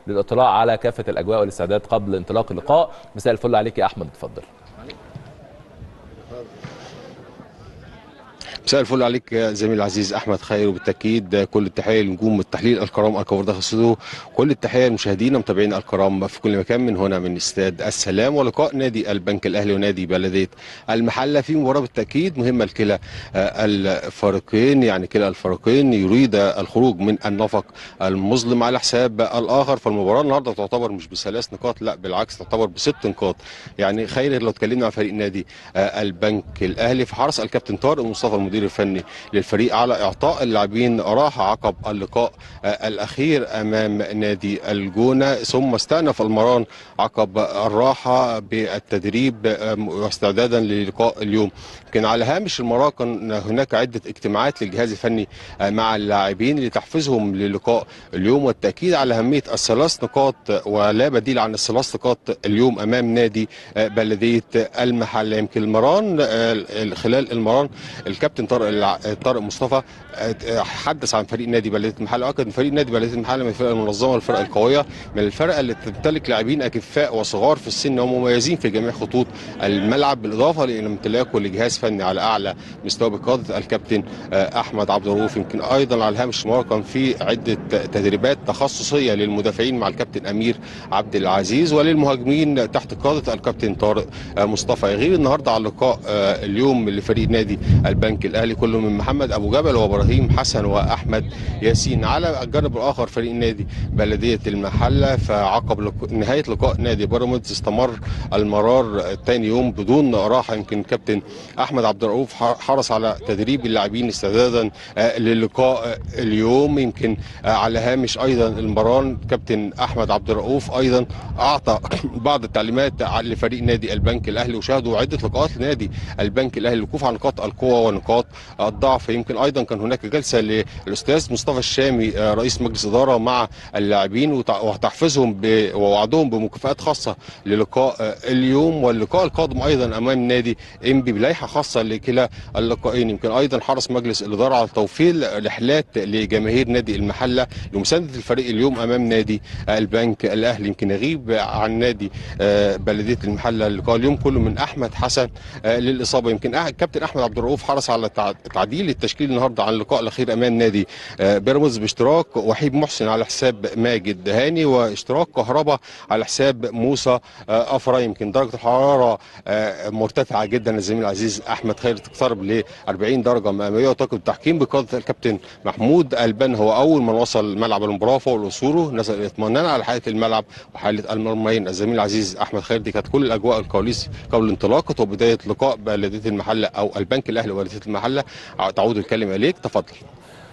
للاطلاع على كافه الاجواء والاستعدادات قبل انطلاق اللقاء. مساء الفل عليك يا احمد، اتفضل. مساء الفل عليك يا زميلي العزيز احمد خير، وبالتاكيد كل التحيه لنجوم التحليل الكرام الكوار داخل الاستوديو، كل التحيه لمشاهدينا ومتابعينا الكرام في كل مكان من هنا من استاد السلام، ولقاء نادي البنك الاهلي ونادي بلديه المحله في مباراه بالتاكيد مهمه لكلا الفريقين. يعني كلا الفريقين يريد الخروج من النفق المظلم على حساب الاخر، فالمباراه النهارده تعتبر مش بثلاث نقاط، لا بالعكس تعتبر بست نقاط. يعني خير لو اتكلمنا عن فريق نادي البنك الاهلي، فحرص الكابتن طارق مصطفى المدير الفني للفريق على اعطاء اللاعبين راحه عقب اللقاء الاخير امام نادي الجونه، ثم استأنف المران عقب الراحه بالتدريب واستعدادا للقاء اليوم. يمكن على هامش المباراه كان هناك عده اجتماعات للجهاز الفني مع اللاعبين لتحفيزهم للقاء اليوم، والتاكيد على اهميه الثلاث نقاط ولا بديل عن الثلاث نقاط اليوم امام نادي بلديه المحله. يمكن المران خلال المران الكابتن طارق مصطفى حدث عن فريق نادي بلديه المحله، واكد ان فريق نادي بلديه المحله من الفرق المنظمه والفرق القويه، من الفرق اللي تمتلك لاعبين اكفاء وصغار في السن ومميزين في جميع خطوط الملعب، بالاضافه الى امتلاكه لجهاز فني على اعلى مستوى بقياده الكابتن احمد عبد الرؤوف. يمكن ايضا على هامش المباراه كان في عده تدريبات تخصصيه للمدافعين مع الكابتن امير عبد العزيز، وللمهاجمين تحت قياده الكابتن طارق مصطفى. يغيب النهارده على لقاء اليوم لفريق نادي البنك الاهلي كله من محمد ابو جبل وابراهيم حسن واحمد ياسين. على الجانب الاخر فريق نادي بلديه المحله، فعقب نهايه لقاء نادي بيراميدز استمر المرار ثاني يوم بدون راحه. يمكن كابتن احمد عبد الرؤوف حرص على تدريب اللاعبين استعدادا للقاء اليوم. يمكن على هامش ايضا المران كابتن احمد عبد الرؤوف ايضا اعطى بعض التعليمات لفريق نادي البنك الاهلي، وشاهدوا عده لقاءات لنادي البنك الاهلي للوقوف على نقاط القوه ونقاط الضعف. يمكن ايضا كان هناك جلسه للاستاذ مصطفى الشامي رئيس مجلس اداره مع اللاعبين وتحفيزهم ووعدهم بمكافآت خاصه للقاء اليوم واللقاء القادم ايضا امام نادي انبي بلائحه خاصه لكلا اللقاءين. يمكن ايضا حرص مجلس الاداره على توفير رحلات لجماهير نادي المحله لمسانده الفريق اليوم امام نادي البنك الاهلي. يمكن يغيب عن نادي بلديه المحله اللقاء اليوم كله من احمد حسن للاصابه. يمكن الكابتن احمد عبد الرؤوف حرص على تعديل التشكيل النهارده عن اللقاء الاخير امام نادي بيراميدز باشتراك وحيد محسن على حساب ماجد هاني، واشتراك كهربا على حساب موسى افرا. يمكن درجه الحراره مرتفعه جدا الزميل العزيز احمد خير، تقترب ل 40 درجه مئويه، وطاقم التحكيم بقياده الكابتن محمود البن هو اول من وصل ملعب المباراه فوق الاسوره نزل اطمئنان على حاله الملعب وحاله المرميين. الزميل العزيز احمد خير، دي كانت كل الاجواء الكواليس قبل انطلاقه وبدايه لقاء بلديه المحله او البنك الاهلي وبلديه المحله. تعود الكلمه اليك، تفضل.